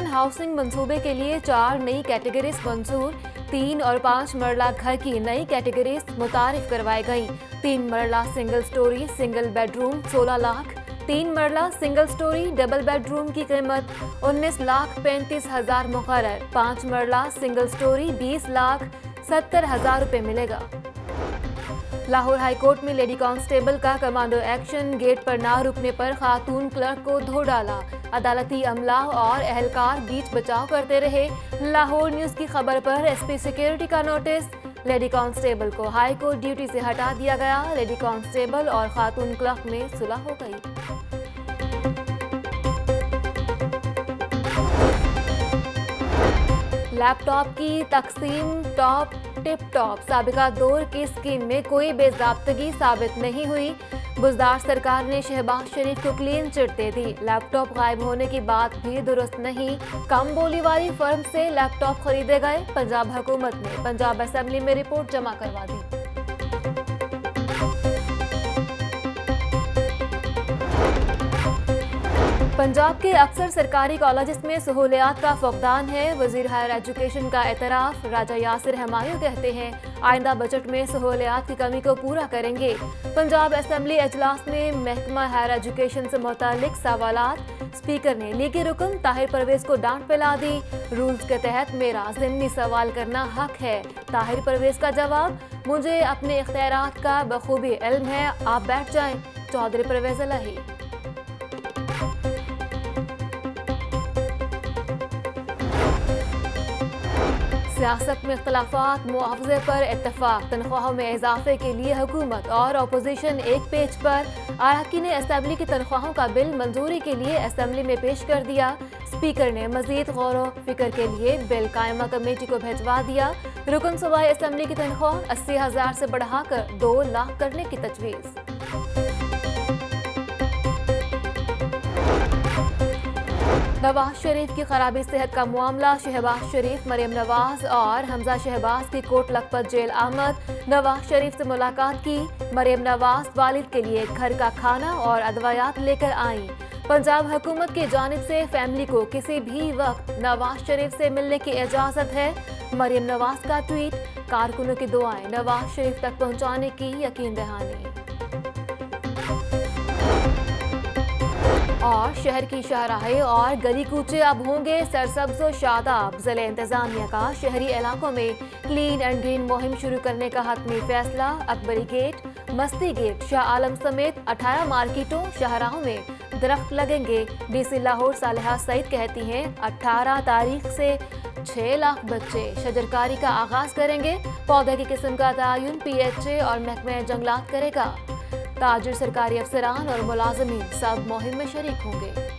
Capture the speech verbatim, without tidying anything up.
Urban housing मंसूबे के लिए चार नई कैटेगरीज मंजूर। तीन और पाँच मरला घर की नई कैटेगरीज मुतारिफ करवाई गई। तीन मरला सिंगल स्टोरी सिंगल बेडरूम सोलह लाख, तीन मरला सिंगल स्टोरी डबल बेडरूम की कीमत उन्नीस लाख पैंतीस हजार मुकर्रर। पाँच मरला सिंगल स्टोरी बीस लाख सत्तर हजार रुपये मिलेगा। लाहौर हाईकोर्ट में लेडी कांस्टेबल का कमांडो एक्शन, गेट पर ना रुकने पर खातून क्लर्क को धो डाला। अदालती अमला और एहलकार बीच बचाव करते रहे। लाहौर न्यूज की खबर पर एसपी सिक्योरिटी का नोटिस, लेडी कांस्टेबल को हाई कोर्ट ड्यूटी से हटा दिया गया। लेडी कांस्टेबल और खातून क्लर्क में सुलह हो गई। लैपटॉप की तकसीम टॉप टिप टॉप, साबिका दौर की स्कीम में कोई बेज़ाब्तगी साबित नहीं हुई। बुजदार सरकार ने शहबाज शरीफ को क्लीन चिट दे दी। लैपटॉप गायब होने की बात भी दुरुस्त नहीं। कम बोली वाली फर्म से लैपटॉप खरीदे गए। पंजाब हुकूमत ने पंजाब असेंबली में रिपोर्ट जमा करवा दी। पंजाब के अक्सर सरकारी कॉलेजेस में सहूलियात का फकदान है। वजीर हायर एजुकेशन का एतराफ़। राजा यासिर हमायूं कहते हैं आइंदा बजट में सहूलियात की कमी को पूरा करेंगे। पंजाब असेंबली इजलास में महकमा हायर एजुकेशन से मुतालिक सवालात। स्पीकर ने लीगी रुकन ताहिर परवेज को डांट पिला दी। रूल्स के तहत मेरा ज़िमनी सवाल करना हक है। ताहिर परवेज का जवाब, मुझे अपने इख्तियारात का बखूबी इल्म है, आप बैठ जाएं। चौधरी परवेज इलाही। सियासत में इख्तलाफात, मुआवजे पर इत्तफाक। तनख्वाहों में इजाफे के लिए हुकूमत और अपोजिशन एक पेज पर। अरकान असेंबली की तनख्वाहों का बिल मंजूरी के लिए असेंबली में पेश कर दिया। स्पीकर ने मजीद गौर फिक्र के लिए बिल कायमा कमेटी को भिजवा दिया। रुकन सूबाई असेंबली की तनख्वाह अस्सी हजार से बढ़ाकर दो लाख करने की तजवीज़। नवाज शरीफ की खराबी सेहत का मामला। शहबाज शरीफ, मरियम नवाज और हमजा शहबाज की कोट लखपत जेल आमद। नवाज शरीफ से मुलाकात की। मरियम नवाज वालिद के लिए घर का खाना और अदवायात लेकर आई। पंजाब हुकूमत की जानिब से फैमिली को किसी भी वक्त नवाज शरीफ से मिलने की इजाज़त है। मरियम नवाज का ट्वीट, कारकुनों की दुआएं नवाज शरीफ तक पहुँचाने की यकीन दहानी। और शहर की शाहराहें और गली कूचे अब होंगे सरसब्ज व शादाब। ज़िला इंतजामिया का शहरी इलाकों में क्लीन एंड ग्रीन मुहिम शुरू करने का हतमी फैसला। अकबरी गेट, मस्ती गेट, शाह आलम समेत अठारह मार्केटों शाहराहों में दरख्त लगेंगे। डीसी लाहौर सालिहा सईद कहती हैं अठारह तारीख से छह लाख बच्चे शजरकारी का आगाज करेंगे। पौधे की किस्म का तयन पी एच ए और महकमा जंगलात करेगा। ताजिर, सरकारी अफसरान और मुलाजमीन सब मुहिम में शरीक होंगे।